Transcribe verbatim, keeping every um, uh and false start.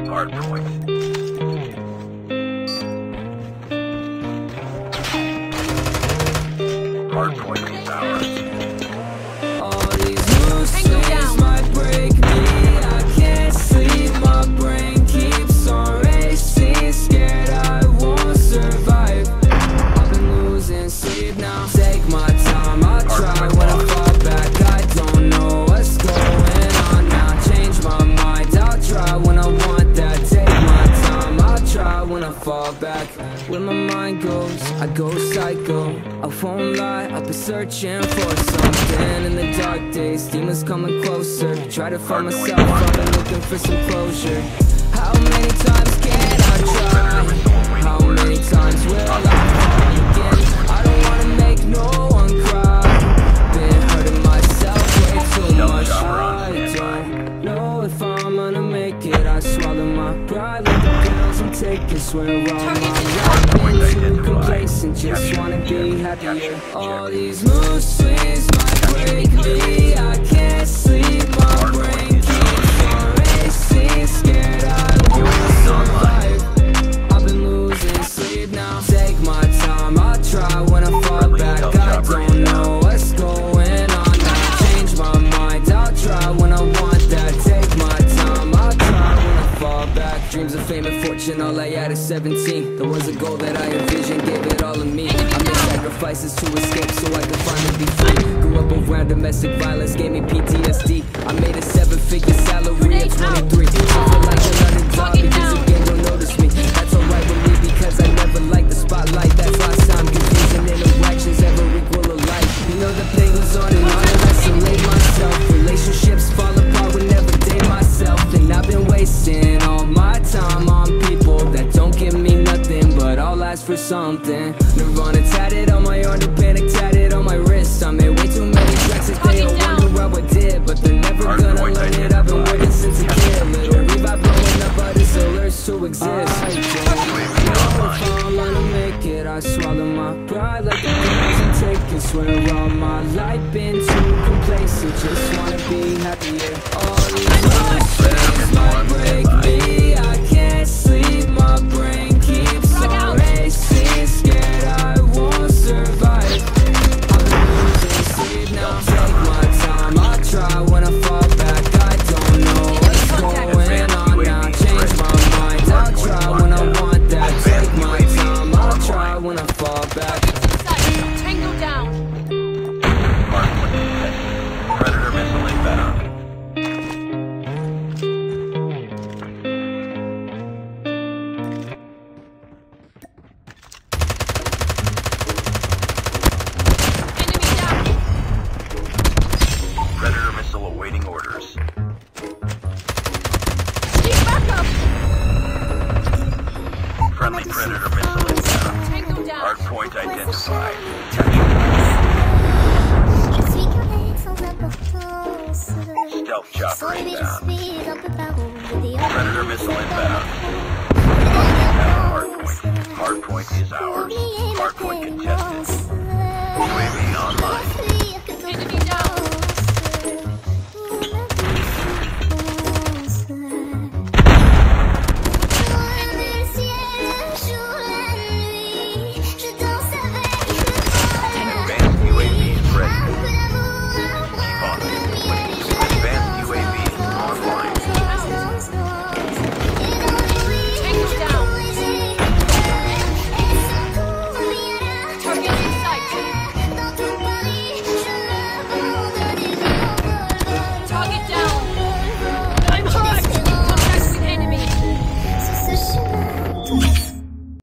Hardpoint. Hardpoint is ours. All these loose things might break me. I can't sleep, my brain keeps on racing. Scared I won't survive. I've been losing sleep now. Take my time, I'll try when I fall back. I don't know what's going on now. Change my mind, I'll try when I want that. Take my time, I'll try when I fall back. Where my mind goes, I go psycho. I won't lie, I've been searching for something in the dark days. Demons coming closer, try to find myself. I've been looking for some closure. How many times can I try? How many times will I fall again? I don't wanna make no one cry. Been hurting myself way too much. I don't know if I'm gonna make it. I swallow my pride like the pills I'm taking. Swear all my life too complacent, just wanna be happier. All these mood swings might break me. I can't sleep, my brain keeps on racing. Scared I won't survive. I've been losing sleep now. Take my time, I'll try when I fall back. I don't know what's going on now. Change my mind, I'll try when I want that. Take my time, I'll try when I fall back. Dreams of fame and fortune, all I had is seventeen. There was a goal that I envisioned, gave it all of me. I made sacrifices to escape so I could finally be free. Grew up around domestic violence, gave me P T S D. I made a seven-figure salary at twenty-three. I feel like an underdog because again don't notice me. That's alright with me because I never liked the spotlight. That's lost time, confusing interactions ever equal alike. You know the pain goes on and on and isolate myself. Relationships fall apart, would never date myself. And I've been wasting all my time on people that don't give me nothing but all ask for something. Nirvana tatted on my arm, the panic tatted on my wrist. I made way too many tracks that they don't wonder how I did, but they're never gonna learn it. I've been waiting since a kid. Little revive blowing up, but it's alerts to exist. I don't know if I'm gonna make it. I swallow my pride like the pills I'm taking. Swear all my life been too complacent, just wanna be happier. All these things might break me. I can't sleep, my brain keeps on racing. Scared I won't survive. I've been losing sleep now. Take my time, I'll try when I fall back. I don't know what's going on now. Change my mind, I'll try when I want that. Take my time, I'll try when I fall back. Tango down. Predator missile inbound. Enemy down. Predator missile awaiting orders. Need backup. Friendly Predator missile inbound. Tango down. Hardpoint identified. Je suis correct sans importance. Stealth chopper Sans rêver, je inbound. suis un peu paro. Predator missile inbound. Hardpoint. Hardpoint is ours. Hardpoint contested. U A V online.